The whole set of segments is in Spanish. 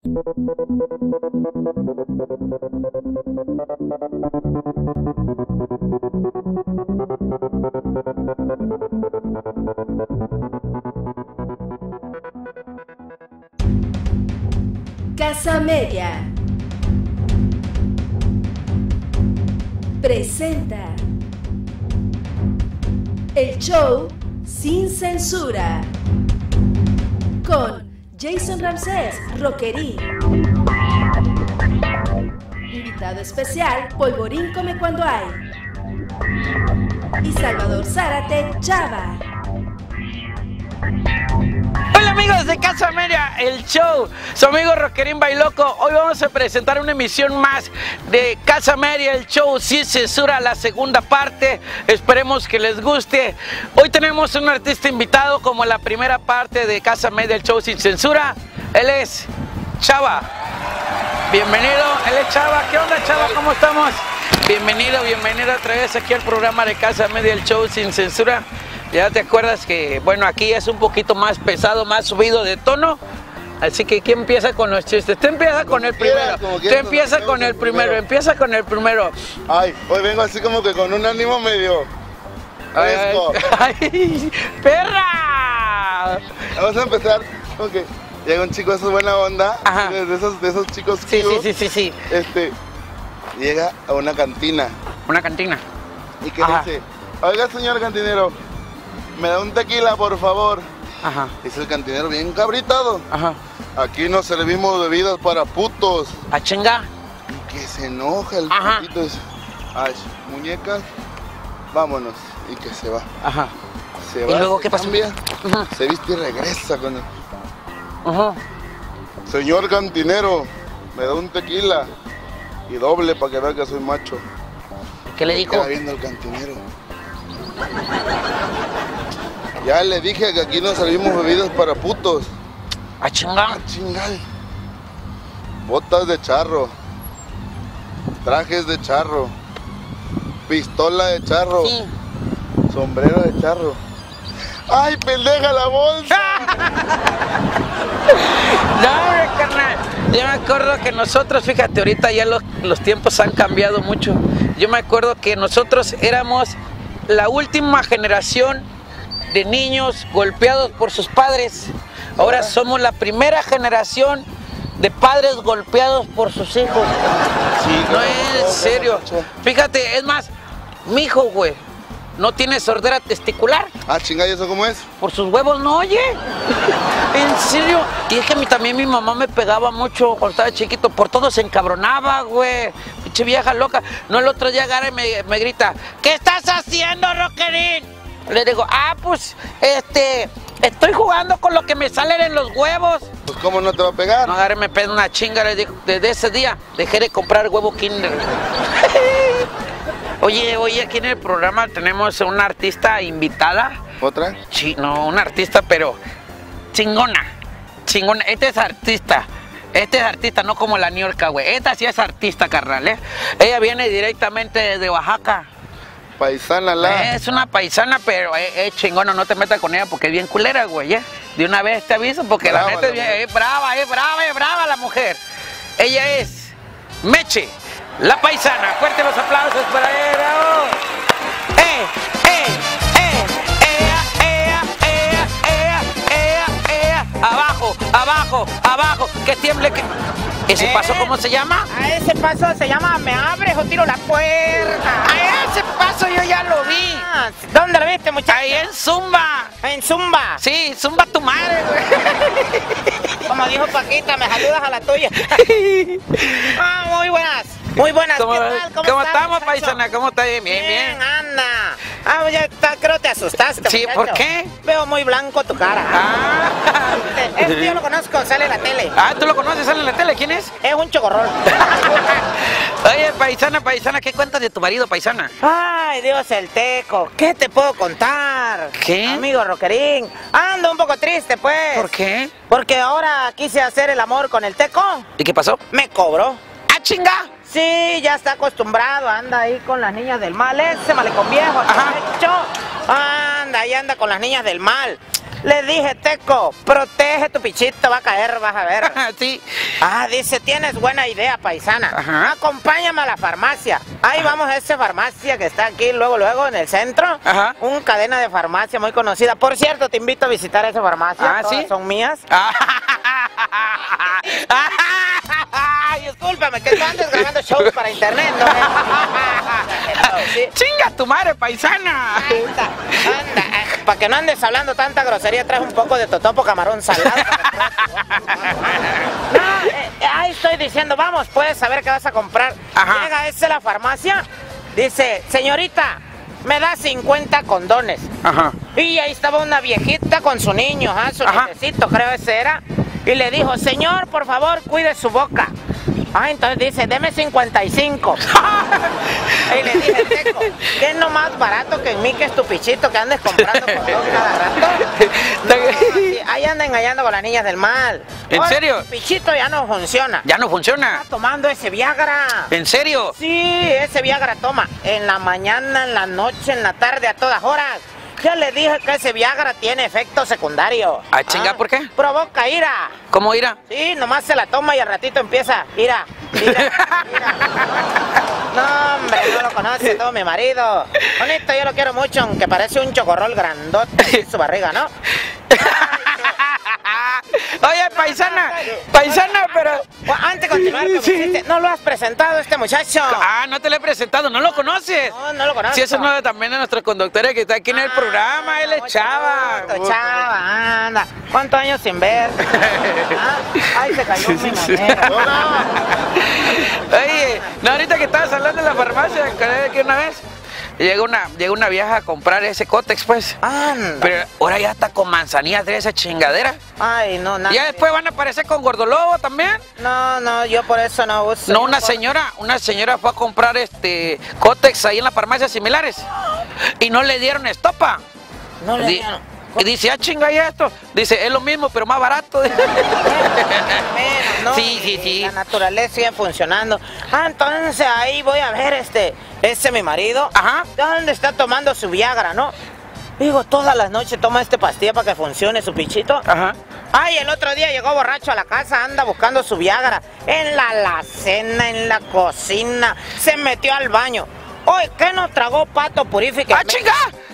Casa Media presenta el show sin censura con Jason Ramsés, Rockerín. Invitado especial, Polvorín come cuando hay. Y Salvador Zárate, Chava. Hola amigos de Casa Media, el show, su amigo Rockerín Bailoco. Hoy vamos a presentar una emisión más de Casa Media, el show sin censura, la segunda parte. Esperemos que les guste. Hoy tenemos un artista invitado como la primera parte de Casa Media, el show sin censura. Él es Chava. Bienvenido, él es Chava. ¿Qué onda, Chava? ¿Cómo estamos? Bienvenido otra vez aquí al programa de Casa Media, el show sin censura. Ya te acuerdas que, bueno, aquí es un poquito más pesado, más subido de tono. Así que, ¿quién empieza con los chistes? Tú empieza con el primero. Tú empieza con el primero. Empieza con el primero. Ay, hoy vengo así como que con un ánimo medio fresco. ¡Ay, perra! Vamos a empezar. Ok. Llega un chico, eso es buena onda. Ajá. De esos chicos Sí, cute. sí. Llega a una cantina. Una cantina. ¿Y qué dice? Oiga, señor cantinero, me da un tequila, por favor. Ajá. Dice el cantinero bien cabritado. Ajá. Aquí no servimos bebidas para putos. ¿A chinga? Y que se enoja el Ajá. putito. Dice, ay, muñecas, vámonos. Y que se va. Ajá. Se ¿Y va, luego se qué pasó? cambia, Ajá. se viste y regresa con él. Ajá. Señor cantinero, me da un tequila y doble para que vea que soy macho. ¿Qué le dijo? Queda viendo el cantinero. Ya le dije que aquí no servimos bebidas para putos. ¿A chinga? Ah, chingal. Botas de charro, trajes de charro, pistola de charro, Sí. sombrero de charro. ¡Ay, pendeja la bolsa! No, hombre, carnal. Yo me acuerdo que nosotros, fíjate, ahorita ya los tiempos han cambiado mucho. Yo me acuerdo que nosotros éramos la última generación de niños golpeados por sus padres. Ahora somos la primera generación de padres golpeados por sus hijos. Sí, No, en serio. Fíjate, es más, mi hijo, güey, no tiene sordera testicular. Ah, chinga, ¿y eso cómo es? Por sus huevos no oye. En serio. Y es que también mi mamá me pegaba mucho cuando estaba chiquito. Por todo se encabronaba, güey. Pinche vieja loca. No, el otro día agarra y me grita, ¿qué estás haciendo, Rockerín? Le digo, pues, estoy jugando con lo que me salen en los huevos. Pues cómo no te va a pegar. No, agarra y me pega una chinga. Le digo, desde ese día dejé de comprar huevo Kinder. Oye, hoy aquí en el programa tenemos una artista invitada. ¿Otra? Sí, no, una artista, pero chingona. Este es artista, no como la Niurka, güey. Esta sí es artista, carnal, ¿eh? Ella viene directamente desde Oaxaca. Paisana la. Es una paisana, pero es chingona, no te metas con ella porque es bien culera, güey, ¿eh? De una vez te aviso porque Brava la neta es la bien, brava la mujer. Ella es Meche, la paisana. Fuerte los aplausos para ella, bravo. Abajo, que tiemble, que... ¿Ese paso cómo se llama? A ese paso se llama Me abres o tiro la puerta. A ese paso yo ya lo vi. ¿Dónde lo viste, muchacho? Ahí en Zumba. En Zumba. Sí, Zumba tu madre, güey. Como dijo Paquita, me saludas a la tuya. Muy buenas. Muy buenas. ¿Cómo, ¿Qué tal? ¿cómo estás, estamos, muchacho? paisana? ¿Cómo está? Bien. Anda. Ya está, creo que te asustaste, Sí, muchacho. ¿por qué? Veo muy blanco tu cara. Este yo lo conozco, sale en la tele. ¿Tú lo conoces? ¿Sale en la tele? ¿Quién es? Es un chocorrol. Oye, paisana, ¿qué cuentas de tu marido, paisana? Ay, Dios, el teco. ¿Qué te puedo contar? ¿Qué? Amigo Rockerín. Ando un poco triste, pues. ¿Por qué? Porque ahora quise hacer el amor con el teco. ¿Y qué pasó? Me cobró. ¡Ah, chinga! Sí, ya está acostumbrado. Anda ahí con las niñas del mal. Ese malecón viejo. Ajá. Hecho. Anda, ahí anda con las niñas del mal. Le dije, Teco, protege tu pichito, va a caer, vas a ver. Sí. Ah, dice, tienes buena idea, paisana. Ajá. Acompáñame a la farmacia. Ahí vamos a esa farmacia que está aquí, luego en el centro. Ajá. Una cadena de farmacia muy conocida. Por cierto, te invito a visitar esa farmacia. Ah, Todas ¿sí? son mías. Ay, discúlpame, que tú andes grabando shows para internet, ¿no? ¿Sí? ¡Chinga tu madre, paisana! Anda, para que no andes hablando tanta grosería, traes un poco de totopo camarón salado. No, ahí estoy diciendo, vamos, puedes saber qué vas a comprar. Ajá. Llega ese a la farmacia, dice, señorita, me da 50 condones. Ajá. Y ahí estaba una viejita con su niño, su nietecito, creo ese era. Y le dijo, señor, por favor, cuide su boca. Ah, entonces dice, deme 55. Y le dije, Teco, ¿qué es lo más barato que en mí, que es tu pichito, que andes comprando condón cada rato? No, sí, ahí anda engañando con las niñas del mal. ¿En Ahora, serio? Tu pichito ya no funciona. ¿Ya no funciona? Está tomando ese Viagra. ¿En serio? Sí, ese Viagra toma en la mañana, en la noche, en la tarde, a todas horas. Ya le dije que ese Viagra tiene efecto secundario. Ah, chinga, ¿por qué? Provoca ira. ¿Cómo irá? Sí, nomás se la toma y al ratito empieza, ira. No, hombre, no lo conoce todo mi marido. Bonito, yo lo quiero mucho, aunque parece un chocorrol grandote en su barriga, ¿no? Oye, paisana, pero... Antes de continuar con mi chiste, ¿no lo has presentado este muchacho? Ah, no te lo he presentado, ¿no lo conoces? No lo conozco. Sí, ese es uno también de nuestros conductores que está aquí en el programa, él es mucho Chava. gusto, Chava, anda. ¿Cuántos años sin ver? Ay, se cayó mi manera. Oye, no, ahorita que estabas hablando de la farmacia, que una vez llega una vieja a comprar ese cótex, pues. Anda. Pero ahora ya está con manzanillas de esa chingadera. Ay, no, nada. Y ya después van a aparecer con gordolobo también. No, yo por eso no uso. No, una señora fue a comprar cótex ahí en las farmacias similares y no le dieron estopa. No le dieron. Y dice, chinga, ¿y esto? Dice, es lo mismo, pero más barato. Menos, ¿no? Sí. La naturaleza sigue funcionando. Entonces ahí voy a ver ese mi marido. Ajá. ¿Dónde está tomando su Viagra, no? Digo, todas las noches toma pastilla para que funcione su pichito. Ajá. Ay, el otro día llegó borracho a la casa, anda buscando su Viagra. En la alacena, en la cocina, se metió al baño. Oye, ¿qué nos tragó Pato Purifique? ¡Chinga!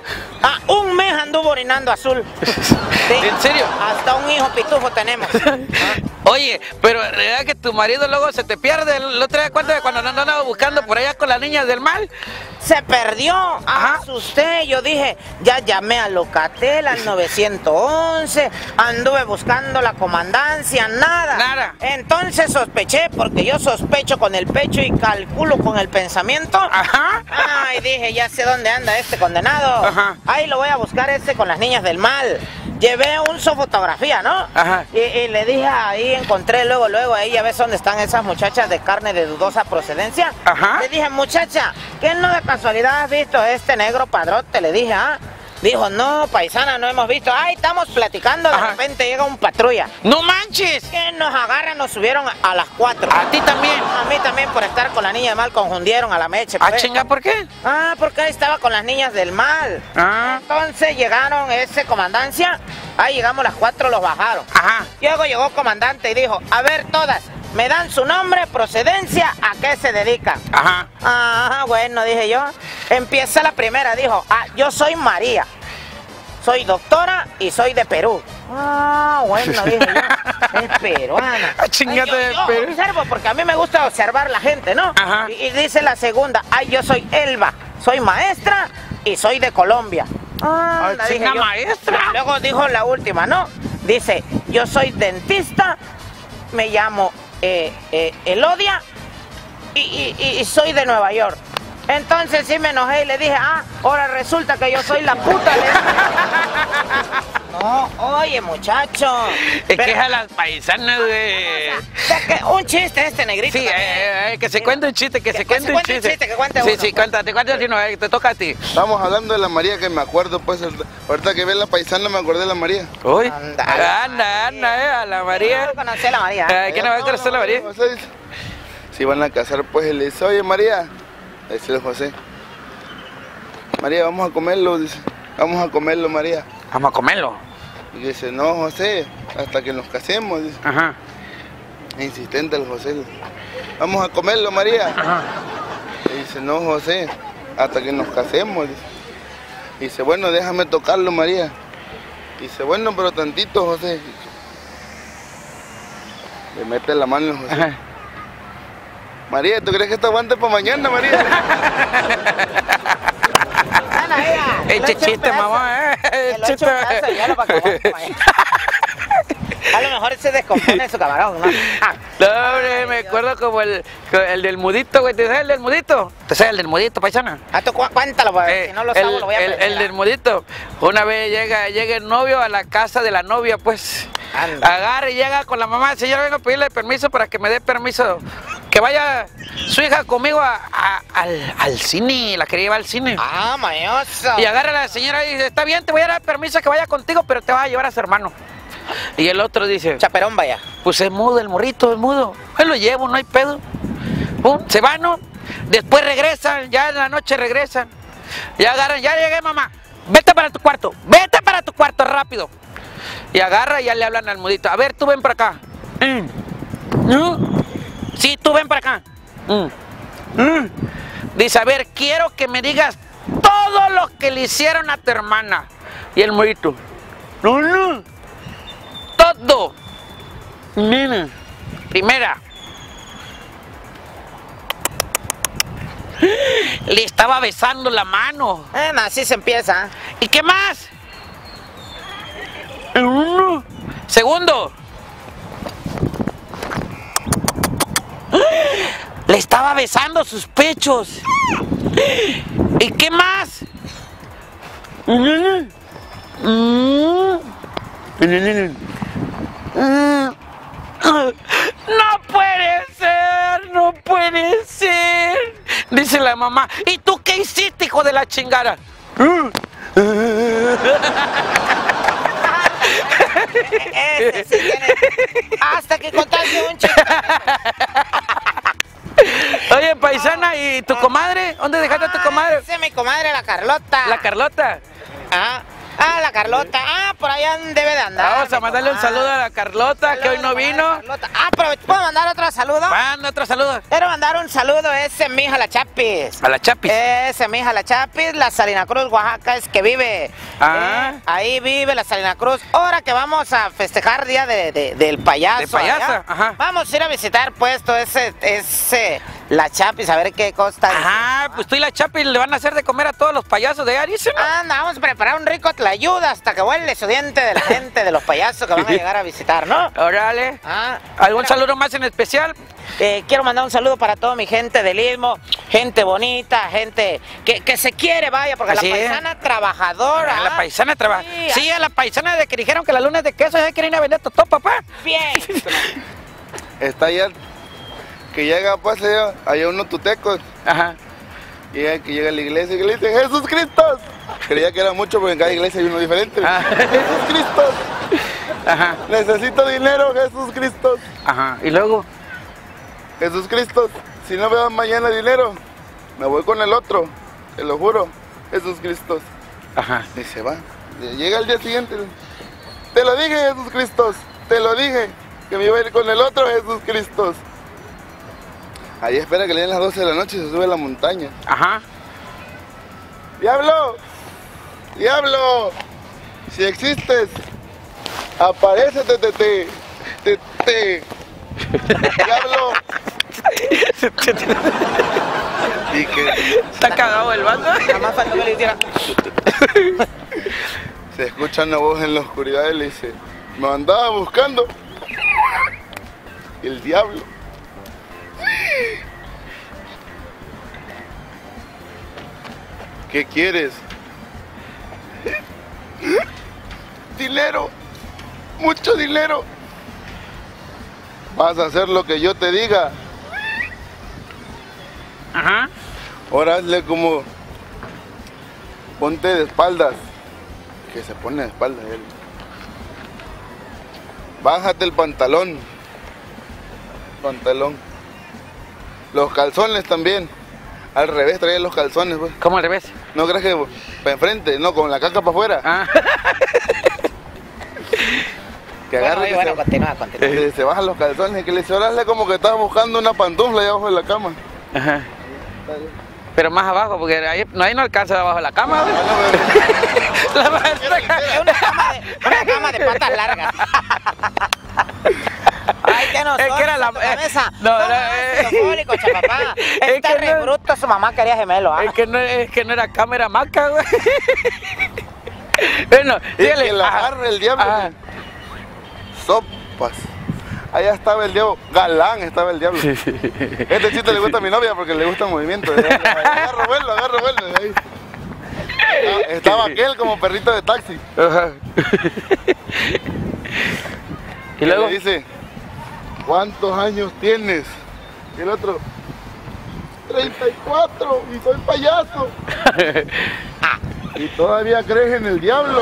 Un mes anduvo orinando azul. Sí. ¿En serio? Hasta un hijo pitufo tenemos. Oye, pero ¿verdad que tu marido luego se te pierde? El otro día, cuando andaba buscando por allá con las niñas del mal? Se perdió. Asusté. Yo dije, ya llamé a Locatel, al 911, anduve buscando la comandancia, nada. Entonces sospeché, porque yo sospecho con el pecho y calculo con el pensamiento. Ajá. Ay, dije, ya sé dónde anda este condenado. Ajá. Ahí lo voy a buscar con las niñas del mal. Llevé su fotografía, ¿no? Ajá. Y le dije, ahí encontré luego, ahí ya ves dónde están esas muchachas de carne de dudosa procedencia. Ajá. Le dije, muchacha, ¿qué no de casualidad has visto este negro padrote? Le dije, Dijo, no, paisana, no hemos visto. Ay, estamos platicando, de repente llega un patrulla. ¡No manches! Que nos agarran, nos subieron a las 4. ¿A ti también? A mí también, por estar con la niña del mal, confundieron a la meche. ¿Ah, chinga, por qué? Porque ahí estaba con las niñas del mal. Entonces llegaron comandancia. Ahí llegamos a las 4, los bajaron. Ajá. Luego llegó comandante y dijo, a ver todas, me dan su nombre, procedencia, a qué se dedican. Ajá. Bueno, dije yo. Empieza la primera, dijo, yo soy María. Soy doctora y soy de Perú. Bueno, dije yo, es peruana. Chingate de yo Perú. Observo, porque a mí me gusta observar la gente, ¿no? Ajá. Y dice la segunda, yo soy Elba, soy maestra y soy de Colombia. Dije yo. Maestra. Luego dijo la última, ¿no? Dice, yo soy dentista, me llamo Elodia y soy de Nueva York. Entonces sí me enojé y le dije, ahora resulta que yo soy la puta. No, oye, muchacho. Es que es a las paisanas de... Un chiste negrito. Sí, que se cuente un chiste, que se cuente un chiste. Que cuente uno. Sí, cuéntate si no, te toca a ti. Estamos hablando de la María, que me acuerdo, pues, ahorita que ve la paisana me acordé de la María. Uy, anda, a la María. No conocí a la María. ¿Quién no va a conocer a la María? Si van a casar, pues, le dice, oye, María, dice José, María, vamos a comerlo, dice, vamos a comerlo, María. Vamos a comerlo. Y dice, no, José, hasta que nos casemos. Dice. Ajá. Insistente el José. Vamos a comerlo, María. Ajá. Y dice, no, José, hasta que nos casemos. Dice. Y dice, bueno, déjame tocarlo, María. Y dice, bueno, pero tantito, José. Le mete la mano al José. Ajá. María, ¿tú crees que esto aguante para mañana, María? Eche chiste, mamá, chiste. A lo mejor se descompone su camarón, ¿no? No, hombre, me acuerdo como el del mudito, güey. ¿Te sabes el del mudito? ¿Te sabes el del mudito, paisana? Ah, tú cuéntalo, pues, si no lo sabo, lo voy a aprender. El del mudito. Una vez llega el novio a la casa de la novia, pues. Anda. Agarra y llega con la mamá. Señora, vengo a pedirle permiso para que me dé permiso. Que vaya su hija conmigo al cine. La quería llevar al cine. Ah, mañoso. Y agarra a la señora y dice, está bien, te voy a dar permiso que vaya contigo, pero te vas a llevar a su hermano. Y el otro dice, Chaperón, vaya. pues es mudo, el morrito es mudo. Pues lo llevo, no hay pedo. Se van, ¿no? Después regresan, ya en la noche regresan. Ya agarran, ya llegué, mamá. Vete para tu cuarto rápido. Y agarra y ya le hablan al mudito. A ver, tú ven para acá. Sí, tú ven para acá. Dice, a ver, quiero que me digas todo lo que le hicieron a tu hermana. Y el mudito, no. Todo. Nena. Primera. Le estaba besando la mano. Así se empieza. ¿Y qué más? Segundo. Le estaba besando sus pechos. ¿Y qué más? No puede ser, dice la mamá. ¿Y tú qué hiciste, hijo de la chingada? Ese sí tiene. Hasta que contaste un chiste. Oye, paisana, ¿y tu comadre? ¿Dónde dejaste a tu comadre? Esa es mi comadre, la Carlota. La Carlota. La Carlota. Por allá debe de andar. Vamos a mandarle un saludo a la Carlota, que hoy no vino. Pero ¿puedo mandar otro saludo? Manda otro saludo. Quiero mandar un saludo a ese mi hija la Chapis. A la Chapis. Ese mi hija la Chapis, la Salina Cruz, Oaxaca, es que vive. Ahí vive la Salina Cruz. Ahora que vamos a festejar día del payaso. De payasa, allá, ajá. vamos a ir a visitar puesto ese la Chapis, a ver qué costa. Pues tú y la Chapis le van a hacer de comer a todos los payasos de Aris, ¿no? Vamos a preparar un rico tlayuda hasta que huele su diente de la gente, de los payasos que van a llegar a visitar, ¿no? Órale. ¿Algún saludo más en especial? Quiero mandar un saludo para toda mi gente del Istmo, gente bonita, gente que se quiere, vaya, porque Así la paisana trabajadora. La paisana trabaja. Sí, a la paisana de que dijeron que la luna es de queso, ya quieren ir a vender todo, papá. Bien. Está allá, que llega, pues, allá unos tutecos. Ajá. Que llega a la iglesia y le dice, ¡Jesús Cristo! Creía que era mucho porque en cada iglesia hay uno diferente. ¡Jesús Cristo! Ajá. Necesito dinero, Jesús Cristo. Ajá. ¿Y luego? Jesús Cristo, si no me dan mañana dinero, me voy con el otro, te lo juro, Jesús Cristo. Ajá. Y se va. Llega el día siguiente. Te lo dije, Jesús Cristo, te lo dije, que me iba a ir con el otro Jesús Cristo. Ahí espera que le den las 12 de la noche y se sube a la montaña. Ajá. ¡Diablo! ¡Diablo! Si existes, aparécete, te. ¡Diablo! Y que Está cagado el vato. Jamás faltó que le hiciera. se escucha una voz en la oscuridad y le dice, me andaba buscando el diablo. ¿Qué quieres? Dinero, mucho dinero. Vas a hacer lo que yo te diga. Ajá. Ahora hazle como, ponte de espaldas. Que se pone de espaldas él. Bájate el pantalón. Los calzones también. Al revés, trae los calzones, pues. ¿Cómo al revés? No crees que para enfrente, no, con la caca para afuera. Que agarre bueno, que continúa. se bajan los calzones y que le dice, órale, como que estaba buscando una pantufla ahí abajo de la cama. Ajá. Pero más abajo, porque ahí no alcanza abajo de la cama. ¿Ves? La maestra Es una cama de patas largas. Ay, que no, es que era la cabeza. no, Alcohólico, chapapá. Está que re no- bruto, su mamá quería gemelo, ¿ah? es que no era cama, era maca, güey. Bueno, Y dígale. que la agarre el diablo. Ajá. Sopas. Allá estaba el diablo, galán estaba el diablo. Este chiste le gusta a mi novia porque le gusta el movimiento. Agarro vuelo. Ahí. Estaba aquel como perrito de taxi. Ajá. Y luego le dice, ¿cuántos años tienes? Y el otro, 34 y soy payaso. Y todavía crees en el diablo.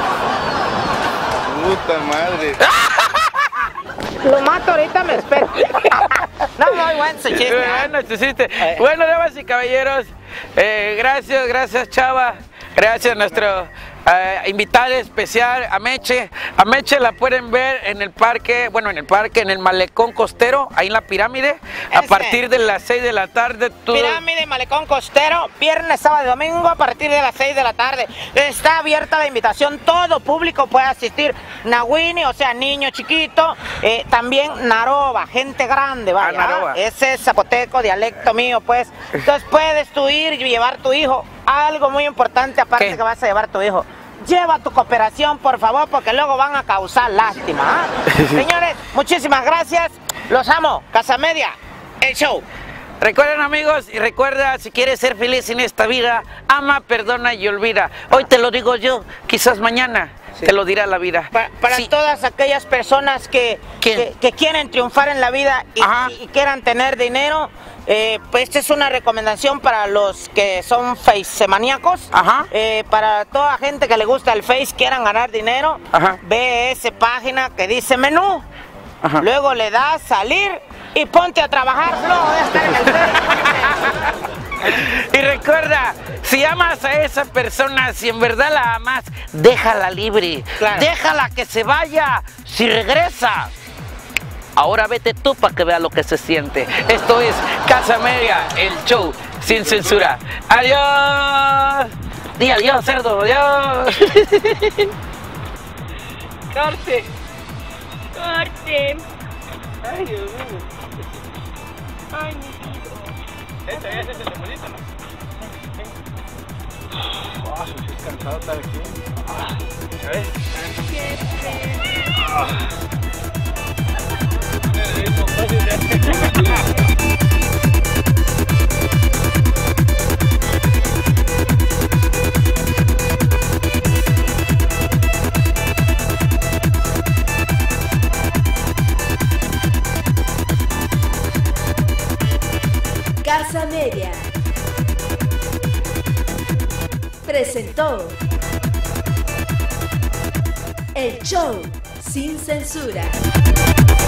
Puta madre. Lo mato ahorita, me espero. No, muy bueno su chiste. Bueno, su chiste. Bueno, damas y caballeros, gracias Chava, gracias a nuestro invitada especial, Ameche. Ameche la pueden ver en el parque, en el malecón costero, ahí en la pirámide, a partir de las 6 de la tarde. Pirámide, malecón costero, viernes, sábado y domingo a partir de las 6 de la tarde. Está abierta la invitación, todo público puede asistir. Nahuini, o sea, niño chiquito, también Naroba, gente grande, vaya. Naroba. Ese es zapoteco, dialecto mío, pues. Entonces puedes tú ir y llevar tu hijo. Algo muy importante, aparte ¿Qué? que vas a llevar tu hijo. Lleva tu cooperación, por favor, porque luego van a causar lástima. ¿Ah? Señores, muchísimas gracias. Los amo. Casa Media, el show. Recuerden, amigos, y recuerda, si quieres ser feliz en esta vida, ama, perdona y olvida. Hoy te lo digo yo, quizás mañana te lo dirá la vida. Para Sí. todas aquellas personas que quieren triunfar en la vida y quieran tener dinero, pues esta es una recomendación para los que son facemaníacos. Ajá. Para toda gente que le gusta el Face, quieran ganar dinero, Ajá. ve esa página que dice menú, Ajá. luego le das salir y ponte a trabajar, luego voy a estar en el Face. Y recuerda, si amas a esa persona, si en verdad la amas, déjala libre. Claro. Déjala que se vaya. Si regresa, ahora vete tú para que vea lo que se siente. Esto es Casa Media, el show sin censura. Adiós. Di adiós, cerdo. Adiós. Corte. Corte. Ay, Dios mío. Ay, mi hijo. Ese es el bonito, ¿no? Estoy cansado de estar aquí. ¿Sabes? Casa Media presentó el show sin censura.